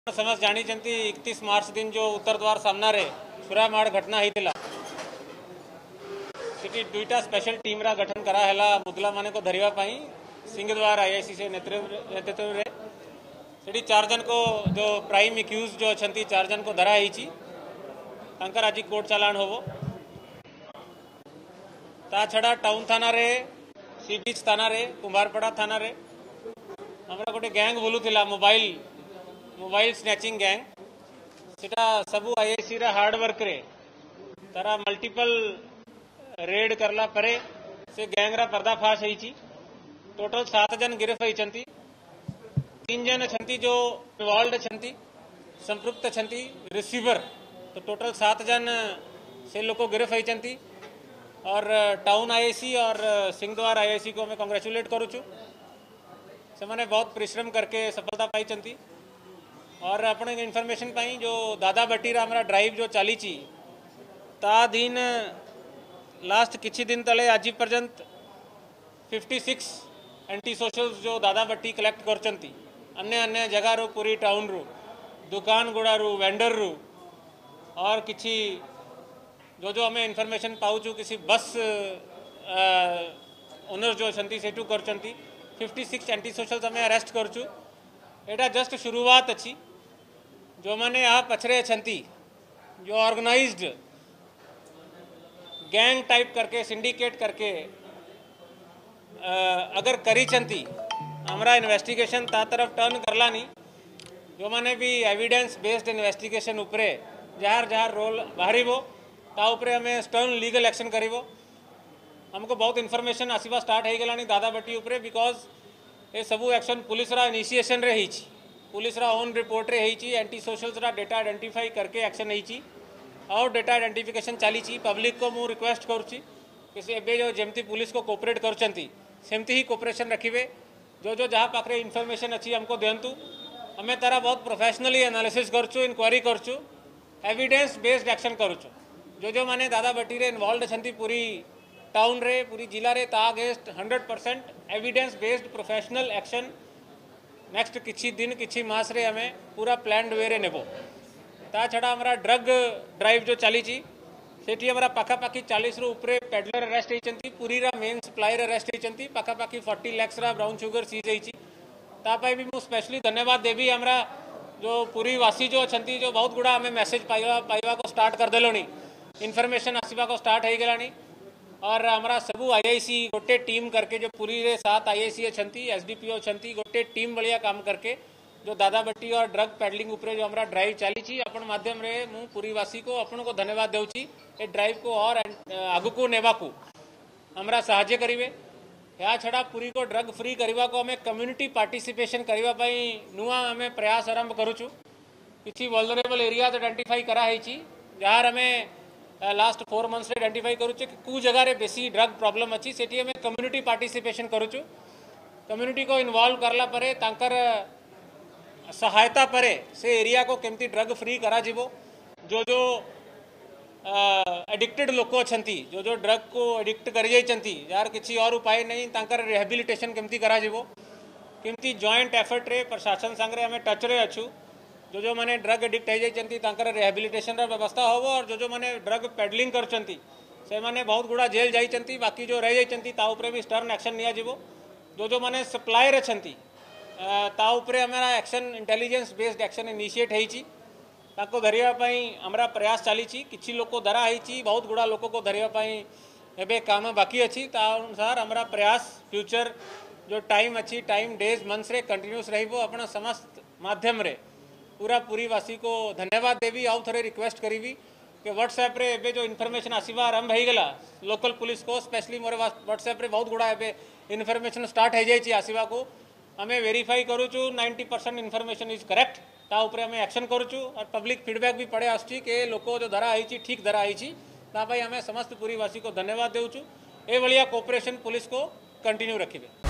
समस्त जानी 31 मार्च दिन जो उत्तर द्वार सामना रे छुरामाड़ घटना होता सेठी दुईटा स्पेशल टीम रा गठन करा हैला मुदला माने को धरिया पाई सिंहद्वार आईआईसी से नेतृत्व रे सेठी 4 जन को जो प्राइम एक्यूज जो अछंती 4 जन को धरा हिची तांकर आज कोर्ट चालान होबो ता छड़ा टाउन थाना रे सी बीच थाना रे कुंभारपड़ा थाना रे हमरा गोटे गैंग बोलूला मोबाइल स्नैचिंग गैंग सेटा सबू आईआईसी रा हार्ड वर्क रे तारा मल्टीपल रेड करला परे से गैंग रा पर्दाफाश होईची टोटल 7 जन गिरफ्त होईचंती 3 जन छंती जो इन्वॉल्व छंती संपृक्त छंती रिसीवर तो टोटल 7 जन से लोग गिरफ्त होईचंती और टाउन आईआईसी और सिंहद्वार आईआईसी को मैं कांग्रेचुलेट करूछु से माने बहुत परिश्रम करके सफलता पाई और अपने इनफॉरमेशन पाई जो दादा बट्टी हमारा ड्राइव जो चली ता दिन लास्ट किछि दिन तले आज पर्यंत 56 एंटी सोशल्स जो दादा बट्टी कलेक्ट करचंती अन्य अन्य जगह रो पूरी टाउन रू दुकान गुड़ा रू वेंडर रू और किछि जो हमें इनफॉरमेशन पाऊचु किसी बस ओनर जो छंती सेटू करचंती 56 एंटी सोशल्स हमें अरेस्ट करचु एटा जस्ट शुरुआत अच्छी जो मैंने यहाँ पछरे छंती जो ऑर्गेनाइज्ड गैंग टाइप करके सिंडिकेट करके अगर करी चंती हमारा इन्वेस्टिगेशन ता तरफ टर्न करला नहीं जो मैंने भी एविडेंस बेस्ड इन्वेस्टिगेशन उपरे जार जार रोल बाहरी वो ता उपरे हमें स्टर्न लीगल एक्शन करिवो हमको बहुत इन्फॉर्मेशन आसीबा स्टार्ट हो गलानी दादा बट्टी उपरे बिकॉज ये सबू एक्शन पुलिस रा इनिशिएशन रे हिची पुलिस रा ओन रिपोर्ट रे हिची एंटी सोशल्स रा डेटा आइडेंटिफाई करके एक्शन हिची और डेटा आइडेंटिफिकेशन चली पब्लिक को मु रिक्वेस्ट करुच्ची कि एबे जो जमती पुलिस को कोऑपरेट करचंती सेमती ही कोऑपरेशन रखिबे जो जहाँ पाखरे इन्फॉर्मेशन अच्छी हमको दियंतु हमें तारा बहुत प्रोफेशनली एनालिसिस करचु इंक्वायरी करचु एविडेंस बेस्ड एक्शन करुचु जो माने दादा बट्टी रे इन्वॉल्व छंती पूरी टाउन रे पूरी जिला रे ता against 100% evidence based professional action next किछि दिन किछि मास रे हमें पूरा प्लान्ड वे रे नेबो ता छड़ा हमारा ड्रग ड्राइव जो चली सेठी हमारा पाखापाखी 40 रु उपरे पेडलर अरेस्ट होइचंती पूरी रा मेन सप्लायर अरेस्ट होइचंती पाखापाखी 40 लाख रा ब्राउन शुगर सीज होइची ता पाई भी मु स्पेशली धन्यवाद देवी हमरा जो पूरी वासी जो छंती जो बहुत गुड़ा हमें मैसेज पाइबा को स्टार्ट कर देलोनी इन्फॉर्मेशन आसीबा को स्टार्ट हो गलानी और हमारा सबू आईआईसी गोटे टीम करके जो पूरी रे 7 आईआईसी छंती एसडीपीओ छंती गोटे टीम भलिया काम करके जो दादा बट्टी और ड्रग पेडलिंग उपरे जो हमारा ड्राइव चली अपन माध्यम रे मु पूरीवासी को अपन को धन्यवाद देउची ए ड्राइव को और आगु को नेवा को हमरा सहायता करिवे या छड़ा पूरी को ड्रग फ्री करवा को हमें कम्युनिटी पार्टिसिपेशन करवा पाई नुआ हमें प्रयास आरंभ करूछु किछि वल्नरेबल एरियाज आइडेंटिफाई करा हेची जहार हमें लास्ट 4 मंथ्स रे आइडेंटिफाई करूछु कि कु जगह रे बेसी ड्रग प्रॉब्लम अच्छी सेठी हमें कम्युनिटी पार्टिसिपेशन करूछु कम्युनिटी को इन्वॉल्व करला परे तांकर सहायता परे से एरिया को केमती ड्रग फ्री करा जीवो जो एडिक्टेड लोक अछंती जो ड्रग को एडिक्ट कर जाइचंती यार किसी और उपाय नहीं तांकर रिहेबिलिटेशन केमती करा जीवो केमती जॉइंट एफर्ट रे प्रशासन संगे हमें टच रे अछु जो माने ड्रग एडिक्ट हो जाइचंती तांकर रिहेबिलिटेशन रा व्यवस्था होबो और जो माने ड्रग पेडलिंग करचंती से माने बहुत गुड़ा जेल जाइचंती बाकी जो रह जाइचंती ता उपरे भी स्टर्न एक्शन निया जीवो जो माने सप्लायर अछंती ता उपरे हमारा action intelligence based action initiate होईची ताको धरिया पाई हमरा प्रयास चली किछि लोक को धरा होईची बहुत गुड़ा लोक को धरिया पाई एबे काम बाकी अच्छी ता अनुसार हमारा प्रयास फ्यूचर जो टाइम अच्छी टाइम डेज मंथ्स रे कंटिन्यूस रहिबो अपना समस्त माध्यम रे पूरी वासी को धन्यवाद देवी आउ थरे रिक्वेस्ट करीबी कि व्हाट्सएप रे एबे जो इन्फॉर्मेशन आसीबा आरंभ हो गला लोकल पुलिस को स्पेशली मोर व्हाट्सएप रे बहुत गुड़ा एबे इन्फॉर्मेशन स्टार्ट हो जाइए आसीबा को हमें वेरीफाई करूचु 90% इन्फॉर्मेशन इज करेक्ट ता उपरे हमें एक्शन करूचु और पब्लिक फीडबैक भी पड़े आसची के लोक जो धरा होईची ठीक धरा होईची ता भाई हमें समस्त पूरीवासी को धन्यवाद देउचु ए भलिया कोऑपरेशन पुलिस को कंटिन्यू रखिबे।